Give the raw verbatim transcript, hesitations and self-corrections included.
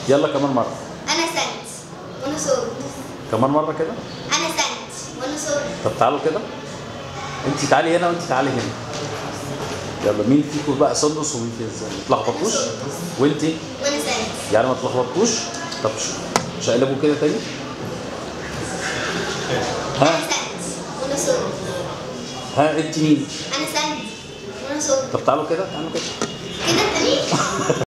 يلا كمان مرة. أنا سنت وأنا صوت. كمان مرة كده. أنا سنت وأنا صوت. طب تعالوا كده. أنت تعالي هنا وأنت تعالي هنا. يلا مين فيكم بقى سندس ومين فيكم ازاي؟ ما تلخبطوش. وأنت؟ وأنا سنت. يعني ما تلخبطوش. طب مش هقلبوا كده تاني؟ ها؟ أنا سنت وأنا صوت. ها أنت مين؟ أنا سنت وأنا صوت. طب تعالوا كده، تعالوا كده. كده تاني.